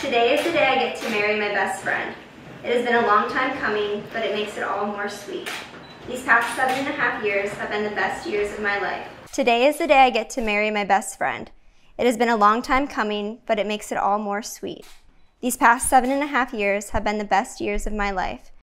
Today is the day I get to marry my best friend. It has been a long time coming, but it makes it all more sweet. These past 7.5 years have been the best years of my life. Today is the day I get to marry my best friend. It has been a long time coming, but it makes it all more sweet. These past 7.5 years have been the best years of my life.